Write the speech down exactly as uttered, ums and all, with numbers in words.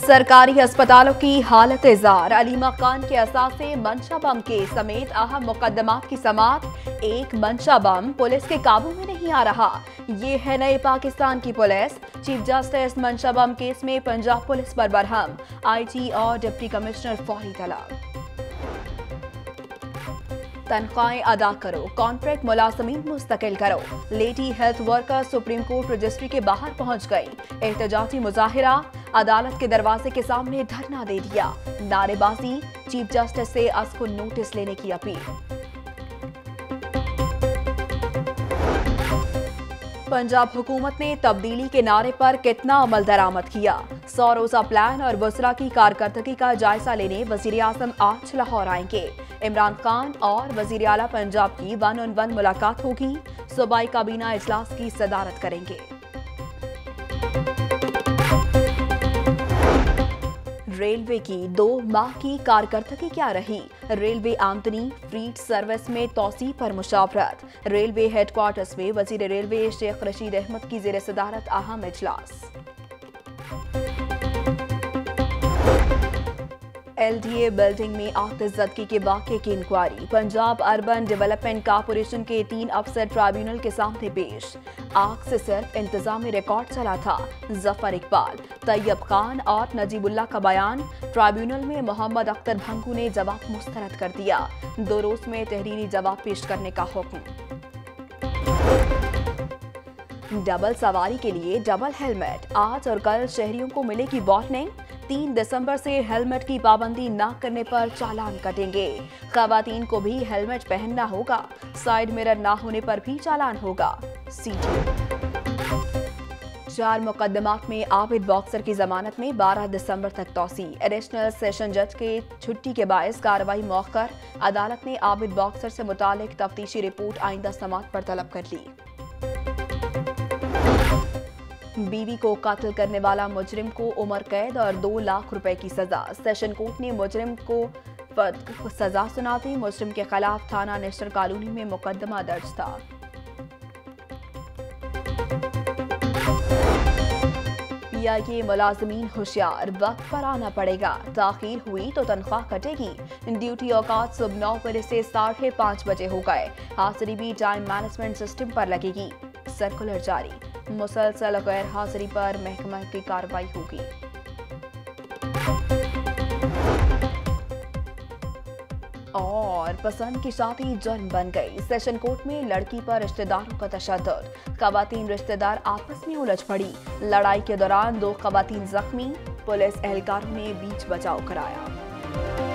सरकारी अस्पतालों की हालत इजार। अलीमा खान के असासे मंशा बम केस समेत अहम मुकदमात की समाअत। एक मंशा बम पुलिस के काबू में नहीं आ रहा। ये है नए पाकिस्तान की पुलिस। चीफ जस्टिस मंशा बम केस में पंजाब पुलिस पर बरहम। आईजी और डिप्टी कमिश्नर फौरी तलब। तनख्वाहें अदा करो, कॉन्ट्रैक्ट मुलाजमीन मुस्तकिल करो। Lady health worker supreme court registry के बाहर पहुंच गई। एहतजाजी मुजाहिरा, अदालत के दरवाजे के सामने धरना दे दिया। नारेबाजी, चीफ जस्टिस से अज़ को नोटिस लेने की अपील। पंजाब हुकूमत ने तब्दीली के नारे पर कितना अमल दरामद किया। सौ रोजा प्लान और वज़रा की कारकर्दगी का जायजा लेने वज़ीर आज़म आज लाहौर आएंगे। इमरान खान और वज़ीर आला पंजाब की वन ऑन वन मुलाकात होगी। सूबाई काबीना इजलास की सदारत करेंगे। रेलवे की दो माह की कारकर्दगी क्या रही। रेलवे आमदनी फ्रीट सर्विस में तोसी पर मुशावरत। रेलवे हेडक्वार्टर्स में वजीर रेलवे शेख रशीद अहमद की ज़ेर सदारत अहम इजलास। एलडीए बिल्डिंग में आतिशज़दगी के वाक़े की inquiry. Punjab urban development corporation के तीन अफसर ट्राइब्यूनल के सामने पेश। आग से सिर्फ इंतजामी रिकॉर्ड चला था। जफर इकबाल, तैयब खान और नजीबुल्लाह का बयान। ट्राइब्यूनल में मोहम्मद अख्तर भंगू ने जवाब मुस्तरद कर दिया। दो रोज में तहरीरी जवाब पेश करने का हुक्म। डबल सवारी के लिए डबल हेलमेट। आज और कल शहरियों को मिलेगी वार्निंग। तीन दिसंबर से हेलमेट की पाबंदी न करने पर चालान कटेंगे। खवातीन को भी हेलमेट पहनना होगा। साइड मिरर ना होने पर भी चालान होगा। सीटीओ चार मुकदमात में आबिद बॉक्सर की जमानत में बारह दिसंबर तक तौसी। एडिशनल सेशन जज के छुट्टी के बायस कार्रवाई मौखर। अदालत ने आबिद बॉक्सर से मुतालिक तफ्तीशी रिपोर्ट आइंदा समाअत पर तलब कर ली। बीवी को कत्ल करने वाला मुजरिम को उम्र कैद और दो लाख रुपए की सजा। सेशन कोर्ट ने मुजरिम को सजा सुना दी। मुजरिम के खिलाफ थाना नेशनल कॉलोनी में मुकदमा दर्ज था। पीआईए मुलाजमीन होशियार, वक्त पर आना पड़ेगा। ताखीर हुई तो तनख्वाह कटेगी। ड्यूटी औकात सुबह नौ बजे से साढ़े पाँच बजे हो गए। हाजिरी भी टाइम मैनेजमेंट सिस्टम पर लगेगी। सर्कुलर जारी। मुसलसल गैर हाजिरी पर महकमा की कार्रवाई होगी। और पसंद की शादी जुर्म बन गई। सेशन कोर्ट में लड़की पर रिश्तेदारों का तशद्दुद। खवातीन रिश्तेदार आपस में उलझ पड़ी। लड़ाई के दौरान दो खवातीन जख्मी। पुलिस एहलकारों ने बीच बचाव कराया।